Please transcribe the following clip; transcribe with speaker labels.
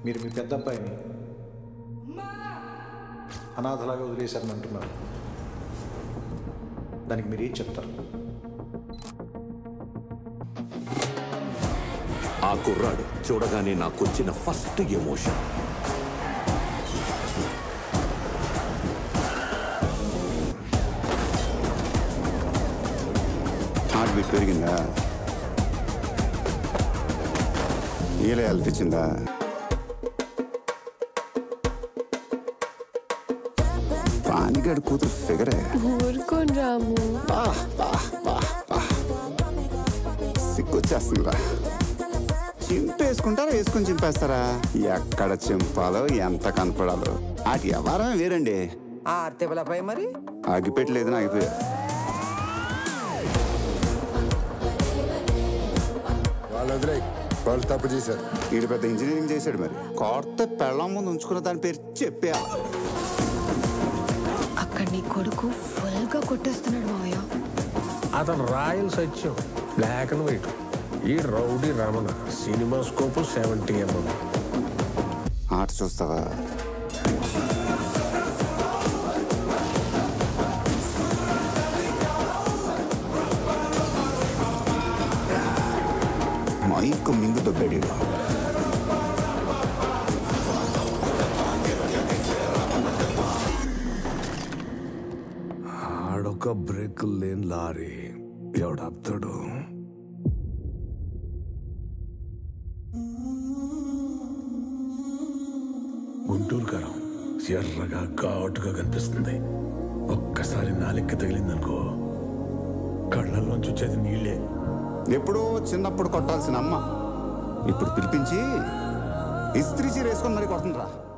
Speaker 1: మీరు మీ పెద్ద అబ్బాయిని అనాథలాగా వదిలేశారని అంటున్నారు. దానికి మీరు ఏం చెప్తారు?
Speaker 2: ఆ కుర్రాడు చూడగానే నాకు వచ్చిన ఫస్ట్ ఎమోషన్
Speaker 3: హార్ట్ బీట్ పెరిగిందా? ఏలే అల్పించిందా? పానిగాడు కూతురు ఫిగరే.
Speaker 4: ఊరుకోని రాము.
Speaker 3: సిగ్గొచ్చేస్తుందిరా. చింపేసుకుంటారా వేసుకొని చింపేస్తారా? ఎక్కడ చింపాలో ఎంత కనపడాలో ఆటి వ్యవహారమే వేరండి.
Speaker 5: మరి
Speaker 3: ఆగిపెట్టలేదని ఆగిపోయా.
Speaker 6: వాళ్ళు తప్పు చేశారు.
Speaker 3: వీడు పెద్ద ఇంజనీరింగ్ చేశాడు. మరి కొత్త పెళ్ళం ముందు ఉంచుకున్న దాని పేరు చెప్పా.
Speaker 4: అక్కడ నీ కొడుకు ఫుల్ గా కొట్టేస్తున్నాడు మావయ్య.
Speaker 7: అతను royal Satyam, black and white. ఈ రౌడీ రమణ సినిమా స్కోప్ 70 mm.
Speaker 3: ఆట చూస్తావా? మైక్ మింగు దొబ్బాడు.
Speaker 7: ఆడొక బ్రేక్ లేని లారీ ఎవడతాడు? గుంటూరు కారం ఎర్రగా ఘాటుగా కనిపిస్తుంది. ఒక్కసారి నాలిక్క తగిలిందనుకో కళ్ళల్లోంచి వచ్చేది నీళ్ళే.
Speaker 3: ఎప్పుడో చిన్నప్పుడు కొట్టాల్సిన అమ్మ ఇప్పుడు పిలిపించి ఇస్త్రీ చీర వేసుకొని మరి కొడుతుండ్రా.